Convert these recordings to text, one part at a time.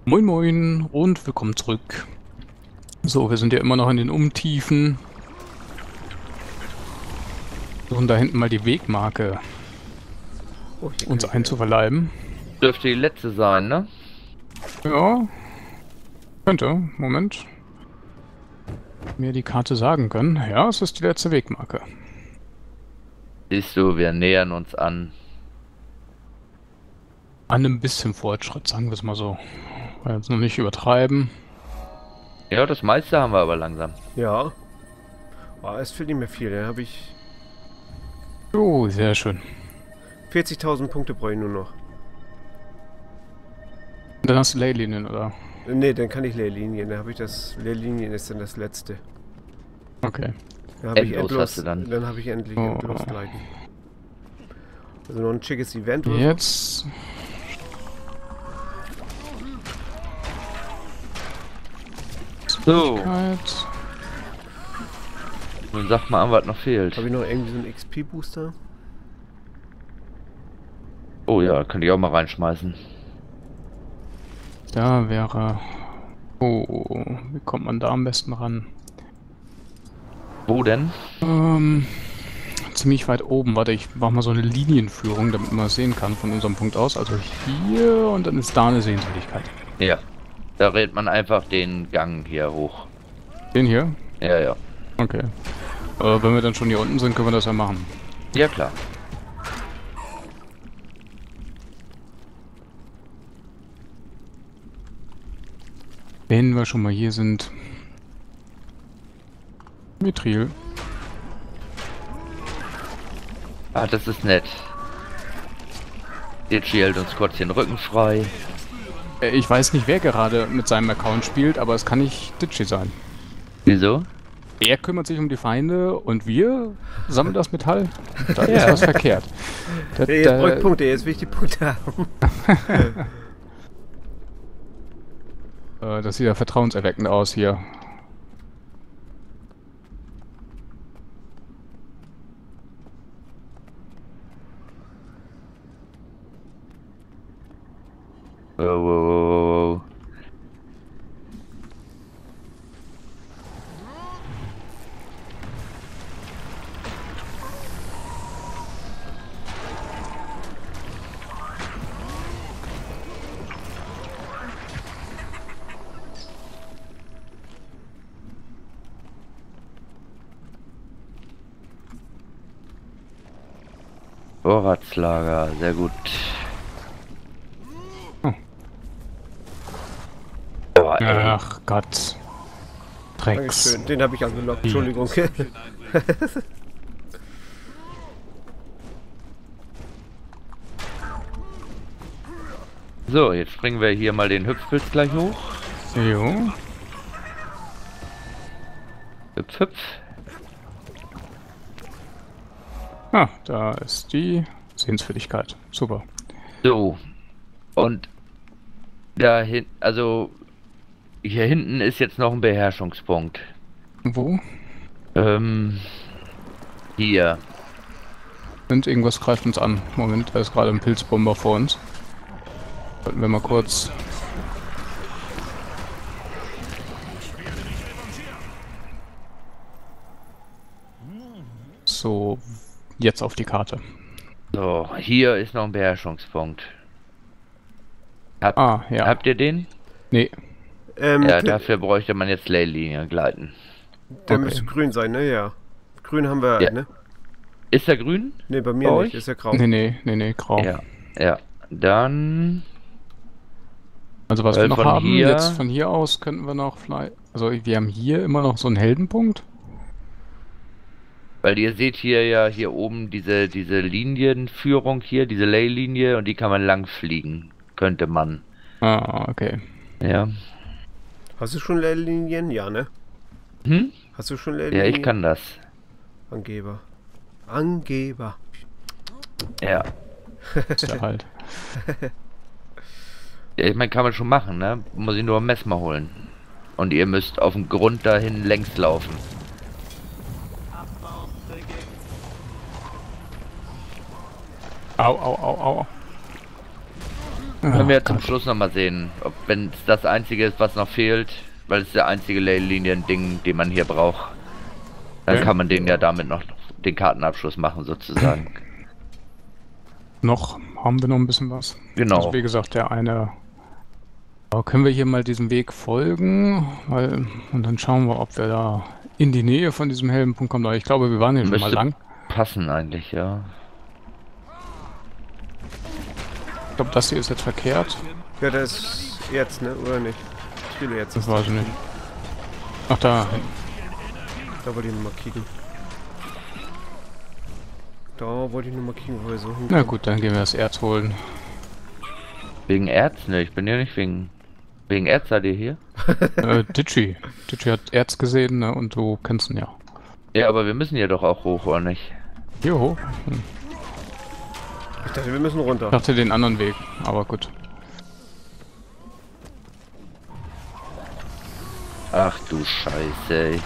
Moin Moin und willkommen zurück. So, wir sind ja immer noch in den Untiefen. Versuchen da hinten mal die Wegmarke Oh, uns einzuverleiben. Dürfte die letzte sein, ne? Ja, könnte. Moment. Mir die Karte sagen können. Ja, es ist die letzte Wegmarke. Siehst du, wir nähern uns an. An einem bisschen Fortschritt, sagen wir es mal so. Weil jetzt noch nicht übertreiben. Ja, das meiste haben wir aber langsam. Ja. Oh, es fehlt nicht mehr viel. Dann habe ich Oh, sehr schön. 40.000 Punkte brauche ich nur noch. Dann hast du Leylinien, oder? Ne, dann kann ich Leerlinien. Dann habe ich das. Leerlinien ist dann das letzte. Okay. Dann habe ich Endlos endlos. hast du dann. Dann habe ich endlich Oh. endlos gleiten. Also noch ein schickes Event oder so. Jetzt. So, Möglichkeit. nun sag mal an, was noch fehlt. Habe ich noch irgendwie so einen XP-Booster? Oh ja, könnte ich auch mal reinschmeißen. Da wäre... Oh, wie kommt man da am besten ran? Wo denn? Ziemlich weit oben. Warte, ich mache mal so eine Linienführung, damit man es sehen kann von unserem Punkt aus. Also hier und dann ist da eine Sehenswürdigkeit. Ja. Da redet man einfach den Gang hier hoch. Den hier? Ja, ja. Okay. Wenn wir dann schon hier unten sind, können wir das ja machen. Ja, klar. Wenn wir schon mal hier sind. Mithril. Ah, das ist nett. Jetzt hält uns kurz den Rücken frei. Ich weiß nicht, wer gerade mit seinem Account spielt, aber es kann nicht Ditchy sein. Wieso? Er kümmert sich um die Feinde und wir sammeln das Metall. Da ist was verkehrt. Jetzt brauche ich Punkte. Jetzt will ich die Punkte haben. Das sieht ja vertrauenserweckend aus hier. Wow, wow, wow, wow. Vorratslager, sehr gut. Oh. Oh, ey. Ach Gott. Drecks. Dankeschön. Den habe ich angelockt. Entschuldigung. So, jetzt springen wir hier mal den Hüpfpilz gleich hoch. Jo. Hüpf, hüpf. Ah, da ist die Sehenswürdigkeit. Super. So. Und da hinten, also hier hinten ist jetzt noch ein Beherrschungspunkt. Wo? Hier. Und irgendwas greift uns an. Moment, da ist gerade ein Pilzbomber vor uns. Sollten wir mal kurz... So, jetzt auf die Karte. So, hier ist noch ein Beherrschungspunkt. Ah, ja. Habt ihr den? Nee, Ja, dafür bräuchte man jetzt Leylinie gleiten. Der Okay. müsste grün sein, ne? Ja. Grün haben wir, Ja. ne? Ist er grün? Ne, bei mir Bei nicht. euch? Ist ja grau. nee, grau. Ja. Ja. Dann. Also was Weil wir noch von haben, hier- jetzt von hier aus könnten wir noch vielleicht... Also wir haben hier immer noch so einen Heldenpunkt. Weil ihr seht hier ja hier oben diese Linienführung hier, diese Leylinie, und die kann man lang fliegen. Könnte man. Ah, okay. Ja. Hast du schon Leerlinien? Ja, ne? Hm? Hast du schon Ja, Leerlinien? ich kann das. Angeber. Angeber. Ja. Ist ja halt. Ja, ich meine, kann man schon machen, ne? Muss ich nur ein Messmer holen. Und ihr müsst auf dem Grund dahin längs laufen. Au, au, au, au. Können wir zum Gott. Schluss nochmal sehen, ob wenn es das einzige ist, was noch fehlt, weil es der einzige Ley-Linien-Ding, den man hier braucht, dann Okay. kann man den ja damit noch den Kartenabschluss machen sozusagen. Noch haben wir noch ein bisschen was. Genau. Also wie gesagt, der eine. Aber können wir hier mal diesem Weg folgen? Und dann schauen wir, ob wir da in die Nähe von diesem hellen Punkt kommen. Aber ich glaube, wir waren hier schon mal Müsste lang. passen eigentlich, ja. Ich glaube, das hier ist jetzt verkehrt. Ja, das ist Erz, ne? Oder nicht? Viele Erz. Das weiß ich nicht. Ach, da hinten. Da wollte ich nochmal kicken. Da wollte ich nochmal kicken, wo wir so hinkommen. Na gut, dann gehen wir das Erz holen. Wegen Erz? Ne, ich bin ja nicht wegen Erz seid ihr hier? Ditchy. Ditchy hat Erz gesehen, ne? Und du kennst ihn ja. Ja, aber wir müssen ja doch auch hoch, oder nicht? Hier hoch. Ich dachte, wir müssen runter. Ich dachte den anderen Weg, aber gut. Ach du Scheiße, ey.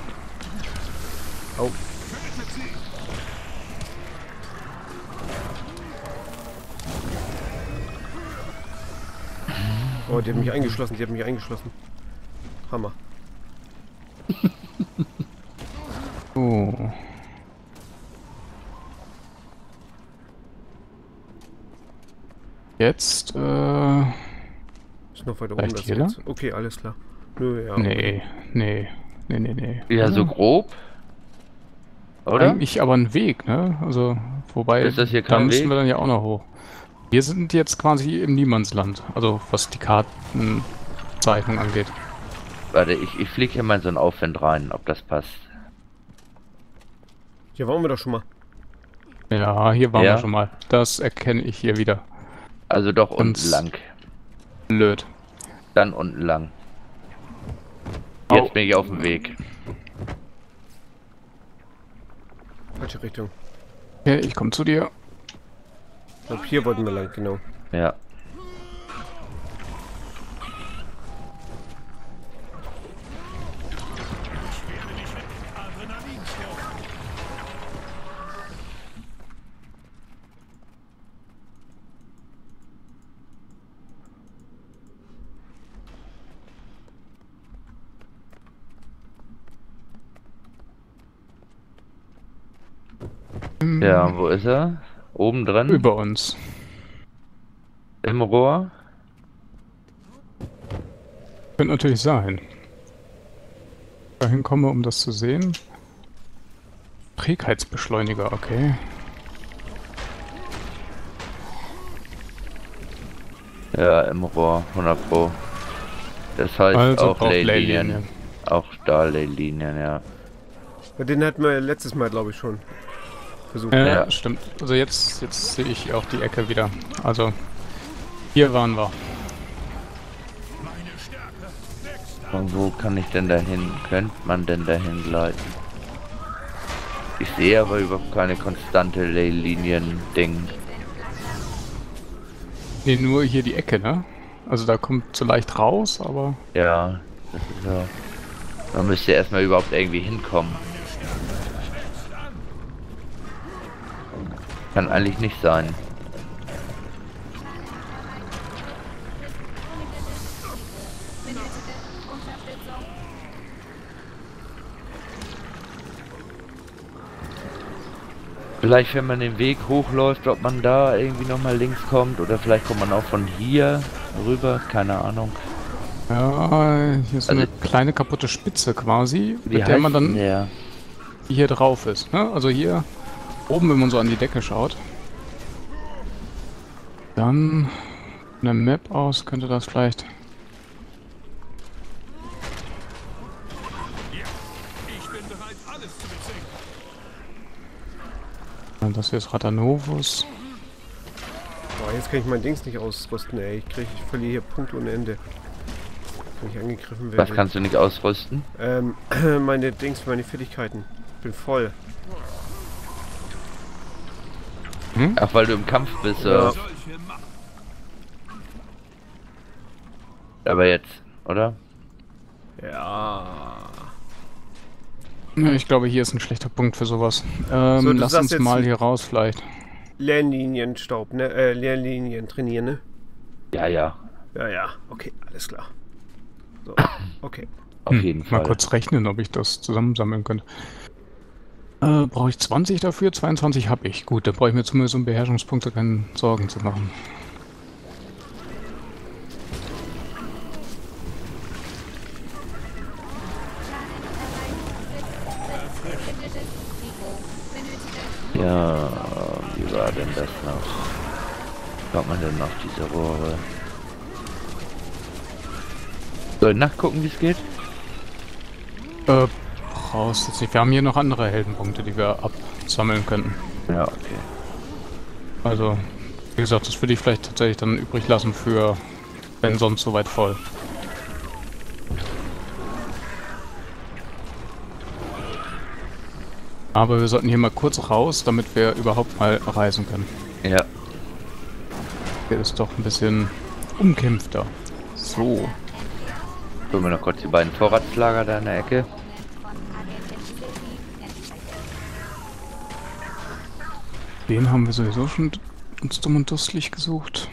Au. Oh, die hat mich eingeschlossen, die hat mich eingeschlossen. Hammer. Oh. Jetzt, Ist noch weiter oben Vielleicht das hier jetzt. Okay, alles klar. Nö, ja. nee. Ja, so grob? Oder? Eigentlich aber ein Weg, ne? Also, wobei, Ist das hier da kein müssen Weg? wir dann ja auch noch hoch. Wir sind jetzt quasi im Niemandsland, also was die Kartenzeichnung angeht. Warte, ich fliege hier mal in so einen Aufwind rein, ob das passt. Hier waren wir doch schon mal. Ja, hier waren Ja? wir schon mal. Das erkenne ich hier wieder. Also doch unten Ganz lang. blöd. Dann unten lang. Au. Jetzt bin ich auf dem Weg. Falsche Richtung. Okay, ich komme zu dir. Ich glaube, hier wollten wir lang, genau. Ja. Ja, wo ist er? Oben drin? Über uns. Im Rohr? Könnte natürlich sein. Dahin komme, um das zu sehen. Trägheitsbeschleuniger, okay. Ja, im Rohr, 100 Pro. Das heißt Also auch braucht Leylinien. Leylinien. Auch da Leylinien, ja. Ja, den hatten wir letztes Mal, glaube ich, schon versucht. Ja. Stimmt. Also jetzt sehe ich auch die Ecke wieder. Also, hier waren wir. Und wo kann ich denn dahin? Könnte man denn dahin gleiten? Ich sehe aber überhaupt keine konstante Leylinien-Ding. Nee, nur hier die Ecke, ne? Also da kommt so leicht raus, aber... Ja, das ist ja... Man müsste erstmal überhaupt irgendwie hinkommen. Kann eigentlich nicht sein. Vielleicht, wenn man den Weg hochläuft, ob man da irgendwie nochmal links kommt oder vielleicht kommt man auch von hier rüber, keine Ahnung. Ja, hier ist so Also- eine kleine kaputte Spitze quasi, Wie mit der man heißt dann denn der? hier drauf ist, ne? Also hier oben, wenn man so an die Decke schaut. Dann von der Map aus könnte das vielleicht... Ja, das hier ist Radanovus. Boah, jetzt kann ich mein Dings nicht ausrüsten, ey. Ich verliere hier Punkte ohne Ende. Wenn ich angegriffen werde. Was kannst du nicht ausrüsten? Meine Dings, meine Fähigkeiten. Bin voll. Ach, weil du im Kampf bist, Ja. Aber jetzt, oder? Ja. Ja, ich glaube, hier ist ein schlechter Punkt für sowas. So, du Lass sagst uns jetzt- mal hier raus vielleicht. Lernlinienstaub, ne? Lernlinien trainieren, ne? Ja, ja, Ja, ja, okay, alles klar. So, okay. auf jeden Fall. Mal kurz rechnen, ob ich das zusammensammeln könnte. Brauche ich 20 dafür? 22 habe ich. Gut, da brauche ich mir zumindest um Beherrschungspunkte keine Sorgen zu machen. Ja, wie war denn das noch? Kommt man denn auf diese Rohre? Soll ich nachgucken, wie es geht? Brauchst jetzt nicht. Wir haben hier noch andere Heldenpunkte, die wir absammeln könnten. Ja, okay. Also, wie gesagt, das würde ich vielleicht tatsächlich dann übrig lassen für, wenn sonst soweit voll. Aber wir sollten hier mal kurz raus, damit wir überhaupt mal reisen können. Ja. Hier ist doch ein bisschen umkämpfter. So. Holen wir noch kurz die beiden Vorratslager da in der Ecke. Den haben wir sowieso schon uns dumm und dusselig gesucht.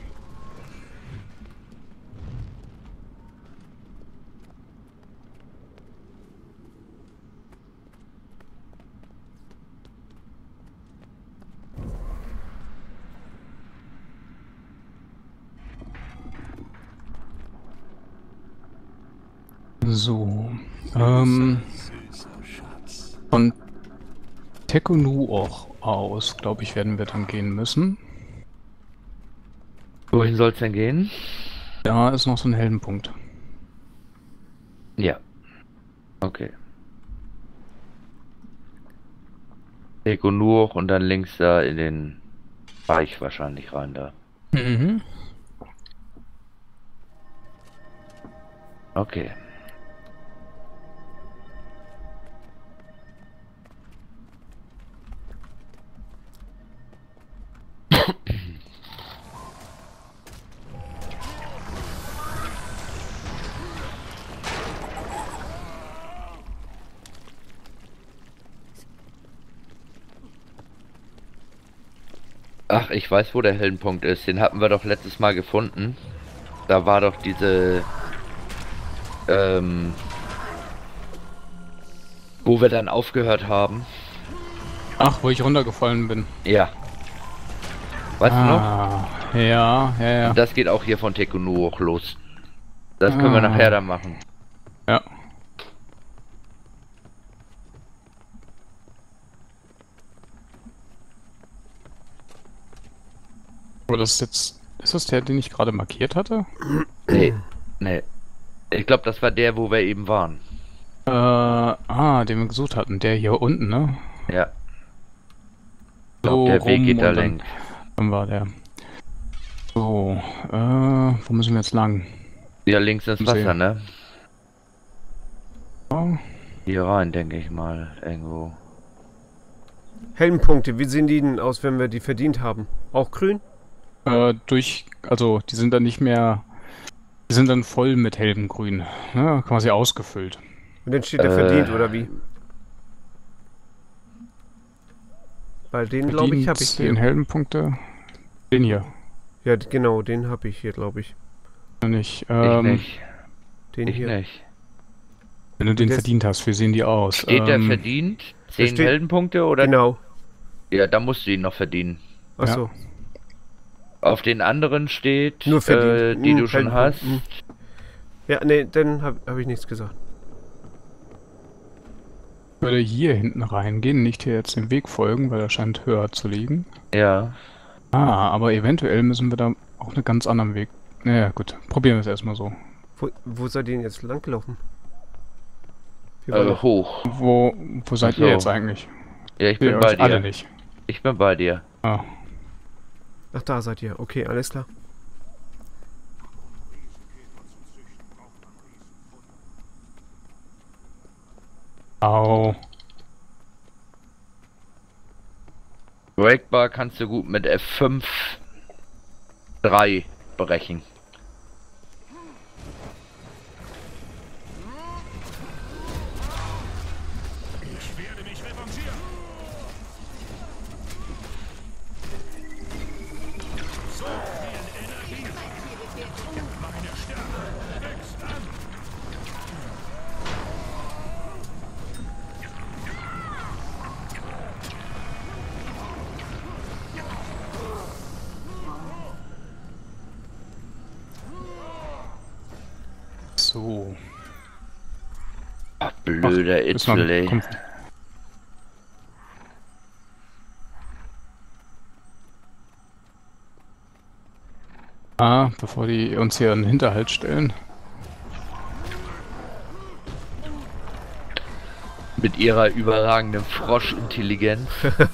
So, von Tekonuoch aus, glaube ich, werden wir dann gehen müssen. Wohin soll es denn gehen? Da ist noch so ein Heldenpunkt. Ja. Okay. Eko nur und dann links da in den Bereich wahrscheinlich rein da. Mhm. Okay. Ach, ich weiß, wo der Heldenpunkt ist. Den hatten wir doch letztes Mal gefunden. Da war doch diese... wo wir dann aufgehört haben. Ach, wo ich runtergefallen bin. Ja. Weißt du noch? Ja, ja, ja. Und das geht auch hier von Tekunu hoch los. Das können wir nachher dann machen. Ja. Aber das ist jetzt... Ist das der, den ich gerade markiert hatte? Nee, nee. Ich glaube, das war der, wo wir eben waren. Den wir gesucht hatten. Der hier unten, ne? Ja. Ich So glaub, der Weg rum geht da und dann- längs. Dann war der. So, wo müssen wir jetzt lang? Ja, links ins Wasser, Sehen. ne? Oh, Hier rein, denke ich mal, irgendwo. Heldenpunkte, wie sehen die denn aus, wenn wir die verdient haben? Auch grün? also die sind dann nicht mehr, die sind dann voll mit hellem Grün, ne? Quasi ausgefüllt. Und dann steht er verdient, oder wie? Weil den, glaube ich, habe ich Den hier. Heldenpunkte, den hier, Ja, genau, den habe ich hier, glaube ich. nicht. Ich nicht. Den Ich hier. nicht. Wenn du den Das- verdient hast, wie sehen die aus? Steht der verdient? 10 steht- Heldenpunkte oder? Genau. Ja, da musst du ihn noch verdienen. Achso. Auf den anderen steht, Nur verdient. die du schon Heldenpunkt. hast. Ja, nee, dann hab ich nichts gesagt. Ich würde hier hinten reingehen, nicht hier jetzt dem Weg folgen, weil er scheint höher zu liegen. Ja. Aber eventuell müssen wir da auch einen ganz anderen Weg. Naja, gut, probieren wir es erstmal so. Wo seid ihr denn jetzt langgelaufen? Wir waren doch- Hoch. Wo seid Ach so. ihr jetzt eigentlich? Ja, ich Seht ihr bin bei euch alle dir. nicht. Ich bin bei dir. Ah. Ach, da seid ihr. Okay, alles klar. Au. Breakbar kannst du gut mit F5 3 brechen. Blöder Ist noch- Itzel, ey. kommt- Bevor die uns hier einen Hinterhalt stellen. Mit ihrer überragenden Froschintelligenz.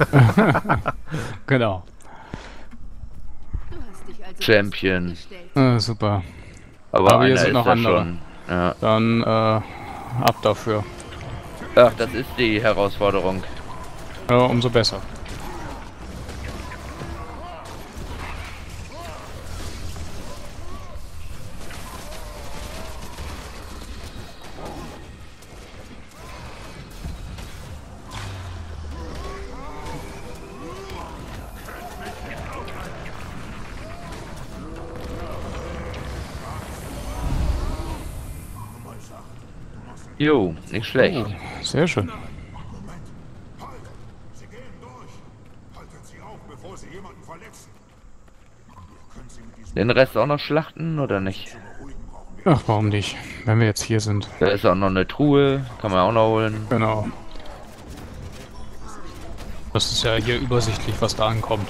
Genau. Du hast dich also Champion. gestellt. Super. Aber Aber hier einer sind ist noch da andere. schon. Ja. Dann ab dafür. Ach, das ist die Herausforderung. Ja, umso besser. Jo, nicht schlecht. Oh, sehr schön. Sie gehen durch. Halten Sie auf, bevor Sie jemanden verletzen. Können Sie mit diesem Den Rest auch noch schlachten oder nicht? beruhigen brauchen wir. Ach, warum nicht? Wenn wir jetzt hier sind. Da ist auch noch eine Truhe, kann man auch noch holen. Genau. Das ist ja hier übersichtlich, was da ankommt.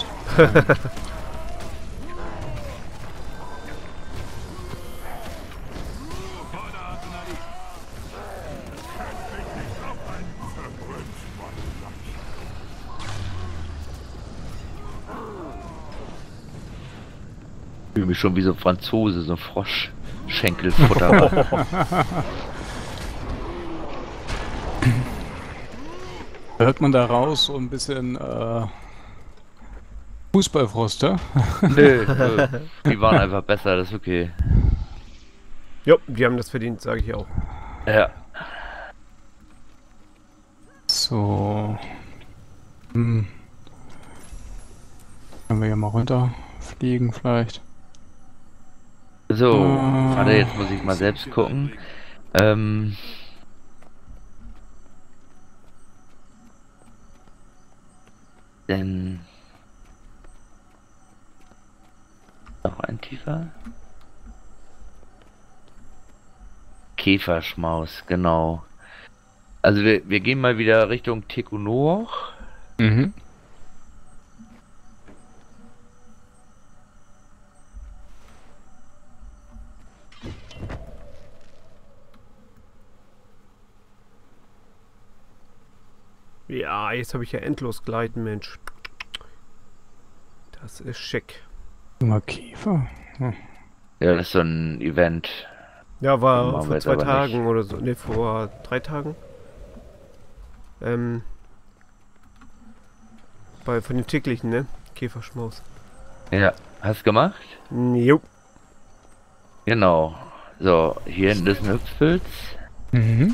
Ich fühle mich schon wie so ein Franzose, so ein Froschschenkelfutter. Hört man da raus so ein bisschen Fußballfrost, ja? Nö, die waren einfach besser, das ist okay. Jo, die haben das verdient, sage ich auch. Ja, So. Können wir hier mal runterfliegen vielleicht? so, warte, jetzt muss ich mal selbst gucken. Denn noch ein tiefer Käferschmaus, genau. Also wir gehen mal wieder Richtung Tekunor. Mhm. Ja, jetzt habe ich ja endlos gleiten, Mensch. Das ist schick. Junger Käfer. Ja, das ist so ein Event. Ja, Machen war wir vor jetzt 2 aber Tagen nicht. oder so. Ne, vor 3 Tagen. Von den täglichen, ne? Käferschmaus. Ja, hast gemacht? Jo. Genau. So, hier hinten ist ein Hüpfpilz. Mhm.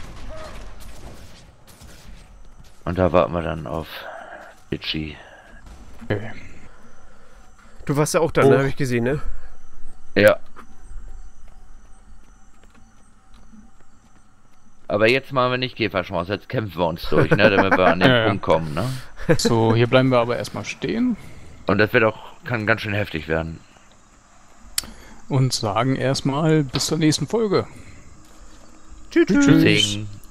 Und da warten wir dann auf Itchy. Okay. Du warst ja auch da, ne? Habe ich gesehen, ne? Ja. Aber jetzt machen wir nicht Käferschmaus, jetzt kämpfen wir uns durch, ne, damit wir an den Ja, ja. Punkt kommen, ne? So, hier bleiben wir aber erstmal stehen Und das wird auch, kann ganz schön heftig werden. und sagen erstmal bis zur nächsten Folge. Tschüss. Tschüss.